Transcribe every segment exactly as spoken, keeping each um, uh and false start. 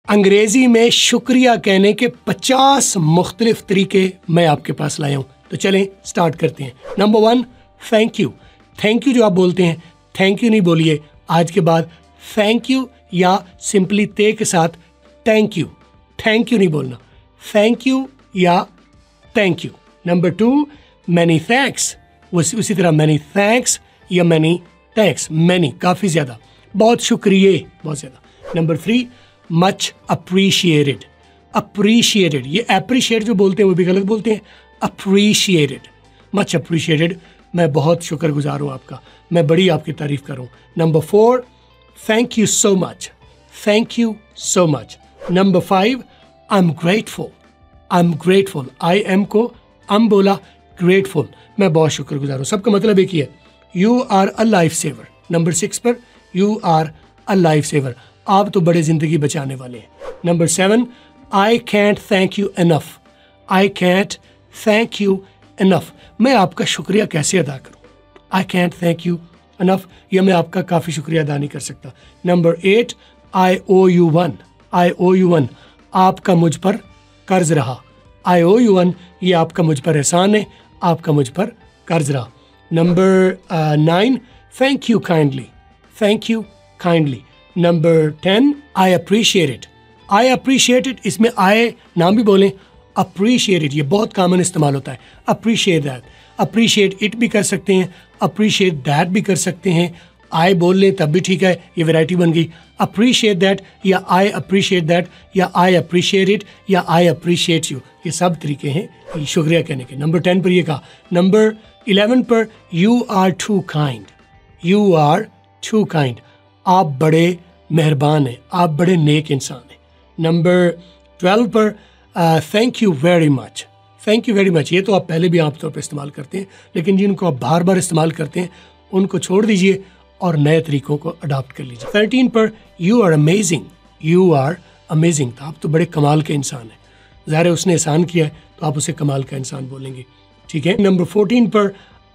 अंग्रेजी में शुक्रिया कहने के पचास मुख्तलिफ तरीके मैं आपके पास लाया हूँ, तो चलें स्टार्ट करते हैं। Number one, thank you. Thank you जो आप बोलते हैं, थैंक यू नहीं बोलिए आज के बाद, थैंक यू या सिंपली ते के साथ थैंक यू, थैंक यू नहीं बोलना, थैंक यू या thank you. Number two, many thanks, उसी तरह मैनी थैंक्स या मैनी थैंक्स, मैनी काफ़ी ज़्यादा, बहुत शुक्रिया, बहुत ज़्यादा। Number three, much appreciated. Appreciated, ये अप्रिशिएट जो बोलते हैं वो भी गलत बोलते हैं, अप्रिशिएटेड, मच अप्रिशिएटेड, मैं बहुत शुक्रगुजार हूँ आपका, मैं बड़ी आपकी तारीफ कर रहा हूँ। Number four, thank you so much, thank you so much. Number five, I am grateful, I am grateful, I am को अम बोला, ग्रेटफुल, मैं बहुत शुक्रगुजार हूँ। सबका मतलब एक ही है, you are a life saver. Number six पर, you are a life saver, आप तो बड़े ज़िंदगी बचाने वाले हैं। Number seven, I can't thank you enough, I can't thank you enough, मैं आपका शुक्रिया कैसे अदा करूं, I can't thank you enough, या मैं आपका काफ़ी शुक्रिया अदा नहीं कर सकता। Number eight, I owe you one, I owe you one, आपका मुझ पर कर्ज रहा, आई ओ यू वन, ये आपका मुझ पर एहसान है, आपका मुझ पर कर्ज रहा। Number nine, thank you kindly, thank you kindly. Number ten, I appreciate it, I appreciate it, इसमें आई नाम भी बोलें, अप्रिशिएट इट, ये बहुत कॉमन इस्तेमाल होता है, अप्रिशिएट दैट, अप्रिशिएट इट भी कर सकते हैं, अप्रिशिएट दैट भी कर सकते हैं, आई बोल लें तब भी ठीक है, ये वैरायटी बन गई। अप्रिशिएट दैट या आई अप्रिशिएट दैट या आई अप्रिशिएट इट या आई अप्रिशिएट यू, ये सब तरीके हैं शुक्रिया कहने के। नंबर टेन पर ये कहा। नंबर इलेवन पर, you are too kind, you are too kind, आप बड़े मेहरबान हैं, आप बड़े नेक इंसान हैं। नंबर ट्वेल्व पर, thank you very much, thank you very much, ये तो आप पहले भी आमतौर पर इस्तेमाल करते हैं, लेकिन जिनको आप बार बार इस्तेमाल करते हैं उनको छोड़ दीजिए और नए तरीकों को अडॉप्ट कर लीजिए। थर्टीन पर, you are amazing, you are amazing, तो आप तो बड़े कमाल के इंसान हैं, ज़ाहिर है उसने एहसान किया है तो आप उसे कमाल का इंसान बोलेंगे, ठीक है। नंबर फोर्टीन पर,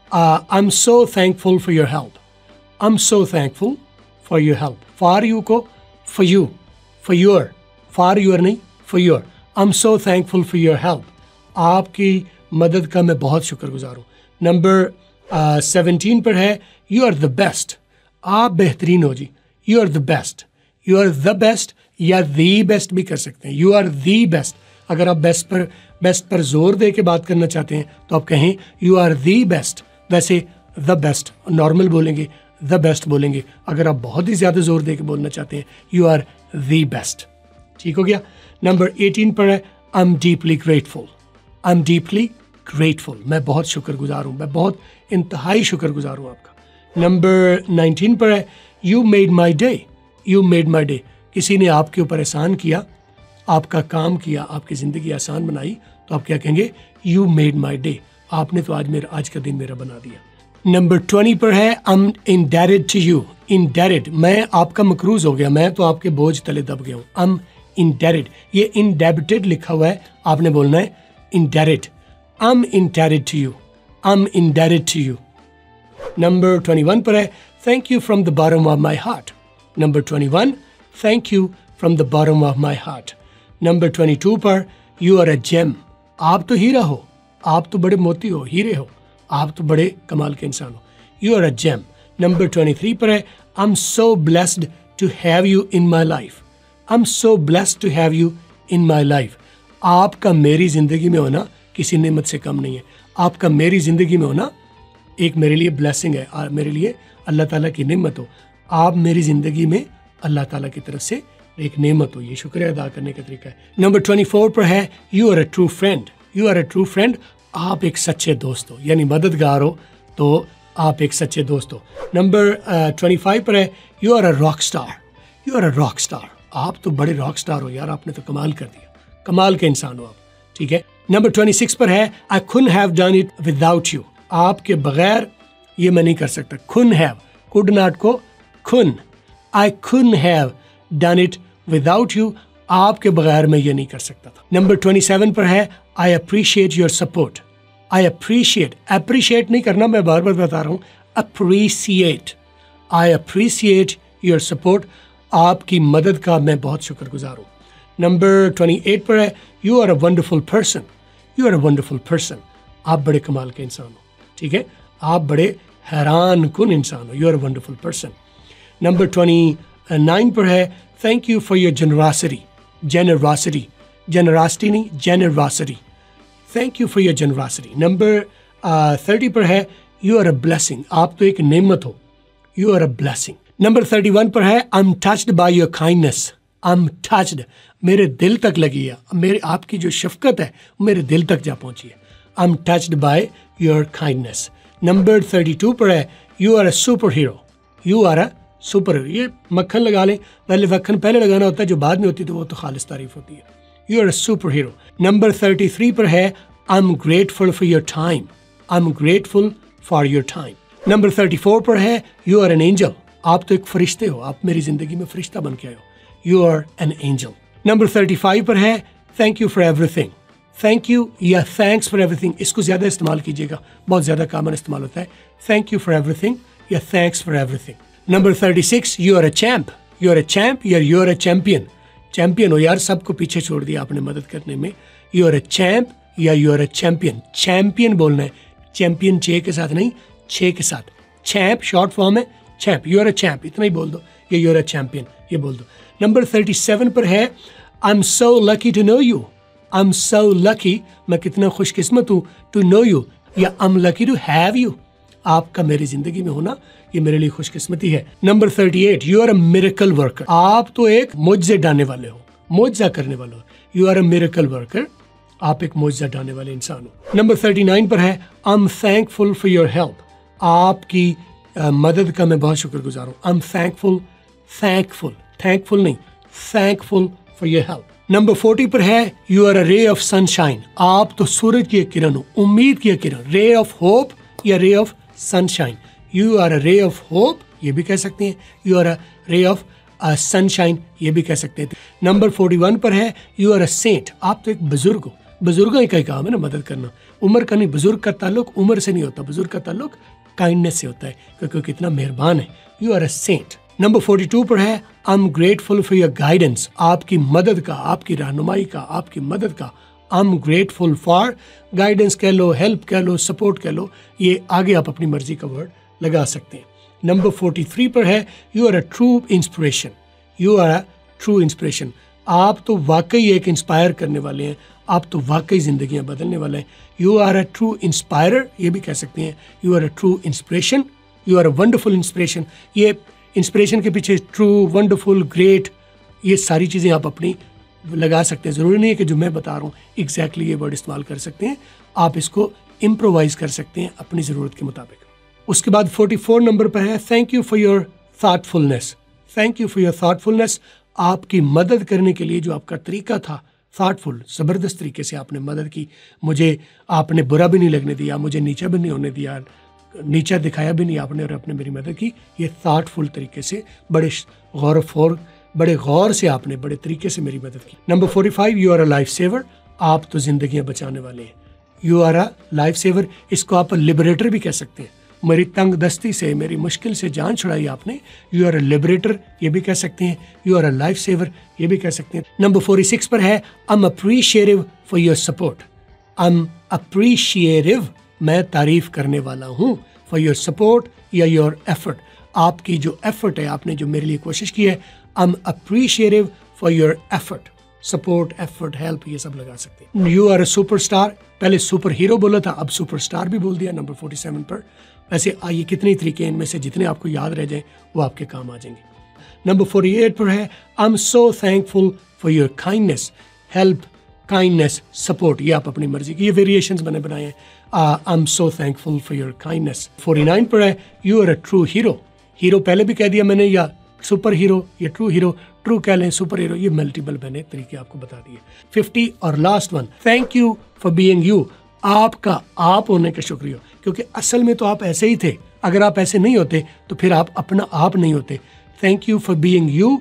I am so thankful for your help, I am so thankful for your help, for you को for you, for your, for your नहीं, for your, I am so thankful for your help, आपकी मदद का मैं बहुत शुक्रगुजार हूँ। Number seventeen पर है, यू आर द बेस्ट, आप बेहतरीन हो जी, you are the best, you are the best या दी बेस्ट भी कर सकते हैं, यू आर दी बेस्ट। अगर आप बेस्ट पर बेस्ट पर जोर दे के बात करना चाहते हैं तो आप कहें यू आर दी बेस्ट, वैसे द बेस्ट नॉर्मल बोलेंगे, द बेस्ट बोलेंगे। अगर आप बहुत ही ज़्यादा जोर दे के बोलना चाहते हैं, यू आर दी बेस्ट, ठीक हो गया। नंबर एटीन पर है, I am deeply grateful, I am deeply grateful, मैं बहुत शुक्रगुजार हूँ, मैं बहुत इंतहाई शुक्रगुजार हूँ आपका। नंबर नाइनटीन पर है, you made my day, you made my day, किसी ने आपके ऊपर एहसान किया, आपका काम किया, आपकी ज़िंदगी आसान बनाई, तो आप क्या कहेंगे, यू मेड माई डे, आपने तो आज मेरा आज का दिन मेरा बना दिया। नंबर ट्वेंटी पर है, I am indebted to you, indebted, मैं आपका मकरूज हो गया, मैं तो आपके बोझ तले दब गया हूँ, आई एम इंडेटेड, ये इंडेबिटेड लिखा हुआ है, आपने बोलना है indebted, I am indebted to you, I am indebted to you. Number twenty one पर है, thank you from the bottom of my heart, number twenty one, thank you from the bottom of my heart. Number twenty two पर, you are a gem, आप तो हीरा हो, आप तो बड़े मोती हो, हीरे हो, आप तो बड़े कमाल के इंसान हो, you are a gem. Number twenty three पर है, I am so blessed to have you in my life, I am so blessed to have you in my life, आपका मेरी ज़िंदगी में होना किसी नेमत से कम नहीं है, आपका मेरी ज़िंदगी में होना एक मेरे लिए ब्लेसिंग है, मेरे लिए अल्लाह ताला की नेमत हो, आप मेरी ज़िंदगी में अल्लाह ताला की तरफ से एक नेमत हो, ये शुक्रिया अदा करने का तरीका है। नंबर ट्वेंटी फोर पर है, you are a true friend, you are a true friend, आप एक सच्चे दोस्त हो, यानी मददगार हो, तो आप एक सच्चे दोस्त हो। नंबर ट्वेंटी फाइव पर है, you are a rock star, you are a rock star, आप तो बड़े रॉक स्टार हो यार, आपने तो कमाल कर दिया, कमाल के इंसान हो आप, ठीक है। नंबर ट्वेंटी सिक्स पर है, I couldn't have done it without you, आपके बगैर ये मैं नहीं कर सकता, कुडंट हैव, कुड नॉट को कुन, I couldn't have done it without you, आपके बगैर मैं ये नहीं कर सकता था। नंबर ट्वेंटी सेवन पर है, I appreciate your support, I appreciate, appreciate नहीं करना, मैं बार बार बता रहा हूँ, appreciate, I appreciate your support, आपकी मदद का मैं बहुत शुक्रगुजार हूँ। नंबर ट्वेंटी एट पर है you are a wonderful person, you are a wonderful person, आप बड़े कमाल के इंसान हो, ठीक है, आप बड़े हैरान कुन इंसान हो, you are a wonderful person. Number twenty nine पर है thank you for your generosity, generosity, generosity नहीं generosity, thank you for your generosity. Number thirty पर है यू आर अ ब्लेसिंग, आप तो एक नेमत हो, you are a blessing. Number thirty one पर है I am touched by your kindness, I am touched, मेरे दिल तक लगी है, मेरे आपकी जो शफकत है मेरे दिल तक जा पहुंची है, I am touched by your kindness. Number thirty two पर है you are a super hero, you are a super hero, ये मक्खन लगा लें, पहले मक्खन पहले लगाना होता है, जो बाद में होती है तो वो तो खालिस तारीफ होती है, you are a super hero. Number thirty three पर है I am grateful for your time, I am grateful for your time. Number thirty four पर है यू आर एन एंजल, आप तो एक फरिश्ते हो, आप मेरी जिंदगी में फरिश्ता बन के आए हो, you are an angel. Number thirty five पर है thank you for everything, thank you या थैंक्स फॉर एवरीथिंग, इसको ज़्यादा इस्तेमाल कीजिएगा, बहुत ज़्यादा कॉमन इस्तेमाल होता है, थैंक यू फॉर एवरीथिंग या thanks for everything. Number thirty six you are a champ, you are a champ या you are a champion, champion हो यार, सबको पीछे छोड़ दिया आपने मदद करने में, यू आर अ चैम्प या you are a champion, champion बोलना है, चैम्पियन चे के साथ नहीं, छे के साथ, चैम्प शॉर्ट फॉर्म है, champ, you are a champ, इतना ही बोल दो, या यू आर अ चैम्पियन ये बोल दो। नंबर थर्टी सेवन पर है I am so lucky to know you, I am so lucky, मैं कितना खुशकिस्मत हूँ, टू नो यू या I am lucky to have you, आपका मेरी जिंदगी में होना ये मेरे लिए खुशकिस्मती है। Number thirty eight you are a miracle worker, आप तो एक मुआजिज़े डालने वाले हो, मुआजिज़ा करने वाले हो, you are a miracle worker, आप एक मुआजिज़ा डालने वाले इंसान हो। नंबर थर्टी नाइन पर है I am thankful for your help, आपकी uh, मदद का मैं बहुत शुक्रगुजार हूँ, I am thankful, thankful, thankful नहीं, thankful for your help. Number forty पर है you are a ray of sunshine, आप तो सूरज की एक किरण हो, उम्मीद की एक किरण, रे ऑफ होप या ray of sunshine, you are a ray of hope ये भी कह सकते हैं, you are a ray of sunshine ये भी कह सकते हैं। नंबर फोर्टी वन पर है यू आर अ सेंट, आप तो एक बुजुर्ग हो, बुजुर्गों का ही काम है ना मदद करना, उम्र का नहीं, बुजुर्ग का ताल्लुक उम्र से नहीं होता, बुजुर्ग का ताल्लुक काइंडनेस से होता है, क्योंकि कितना मेहरबान है, you are a saint. Number forty two पर है I am grateful for your guidance, आपकी मदद का, आपकी रहनुमाई का, आपकी मदद का, I am grateful for, guidance कह लो, हेल्प कह लो, सपोर्ट कह लो, ये आगे आप अपनी मर्जी का वर्ड लगा सकते हैं। नंबर फोर्टी थ्री पर है you are a true inspiration, you are a true inspiration, आप तो वाकई एक इंस्पायर करने वाले हैं, आप तो वाकई जिंदगियां बदलने वाले हैं, you are a true inspirer ये भी कह सकते हैं, you are a true inspiration, you are a wonderful inspiration, ये इंस्पिरेशन के पीछे ट्रू, वंडरफुल, ग्रेट, ये सारी चीज़ें आप अपनी लगा सकते हैं, ज़रूरी नहीं है कि जो मैं बता रहा हूँ एग्जैक्टली ये वर्ड इस्तेमाल कर सकते हैं, आप इसको इम्प्रोवाइज कर सकते हैं अपनी ज़रूरत के मुताबिक। उसके बाद फोर्टी फोर नंबर पर है thank you for your thoughtfulness, thank you for your thoughtfulness, आपकी मदद करने के लिए जो आपका तरीका था, थाटफुल, ज़बरदस्त तरीके से आपने मदद की, मुझे आपने बुरा भी नहीं लगने दिया, मुझे नीचा भी नहीं होने दिया, नीचा दिखाया भी नहीं आपने, और आपने मेरी मदद की, ये थाटफुल तरीके से, बड़े गौर फौर, बड़े गौर से आपने बड़े तरीके से मेरी मदद की। Number forty five you are a life saver, आप तो जिंदगियां बचाने वाले हैं, you are a life saver, इसको आप लिबरेटर भी कह सकते हैं, मेरी तंग दस्ती से, मेरी मुश्किल से जान छुड़ाई आपने, यू आर अ लिबरेटर ये भी कह सकते हैं, you are a life saver ये भी कह सकते हैं। नंबर फोर्टी सिक्स पर है I am appreciative for your support, I am appreciative, मैं तारीफ करने वाला हूँ, फॉर योर सपोर्ट या योर एफर्ट, आपकी जो एफर्ट है, आपने जो मेरे लिए कोशिश की है, I am appreciative for your effort, support, effort, help ये सब लगा सकते हैं। यू आर अ सुपरस्टार, पहले सुपर हीरो बोला था, अब सुपरस्टार भी बोल दिया नंबर फोर्टी सेवन पर। वैसे आइए कितने तरीके इनमें से जितने आपको याद रह जाए वो आपके काम आ जाएंगे। नंबर फोर्टी एट पर है I am so thankful for your kindness, help, kindness, support, ये आप अपनी मर्जी की, ये वेरिएशंस बने बनाए हैं, I am so thankful for your kindness. Forty nine पर है you are a true hero, hero पहले भी कह दिया मैंने, या सुपर हीरो या ट्रू हीरो, ट्रू कह लें, सुपर हीरो, ये मल्टीपल मैंने तरीके आपको बता दिए। फिफ्टी और last one, thank you for being you, आपका आप होने का शुक्रिया, क्योंकि असल में तो आप ऐसे ही थे, अगर आप ऐसे नहीं होते तो फिर आप अपना आप नहीं होते। Thank you for being you,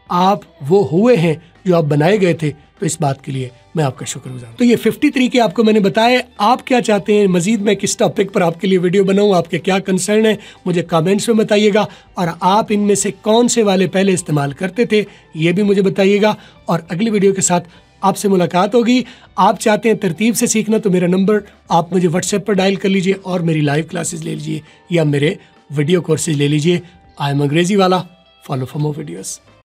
आप वो हुए हैं जो आप बनाए गए थे, तो इस बात के लिए मैं आपका शुक्रगुजार हूं। तो ये फिफ्टी तरीके आपको मैंने बताए। आप क्या चाहते हैं मजीद मैं किस टॉपिक पर आपके लिए वीडियो बनाऊं, आपके क्या कंसर्न है, मुझे कमेंट्स में बताइएगा। और आप इनमें से कौन से वाले पहले इस्तेमाल करते थे ये भी मुझे बताइएगा। और अगली वीडियो के साथ आपसे मुलाकात होगी। आप चाहते हैं तरतीब से सीखना तो मेरा नंबर आप मुझे व्हाट्सएप पर डायल कर लीजिए और मेरी लाइव क्लासेस ले लीजिए या मेरे वीडियो कोर्सेज ले लीजिए। आई एम अंग्रेजी वाला। Follow for more videos.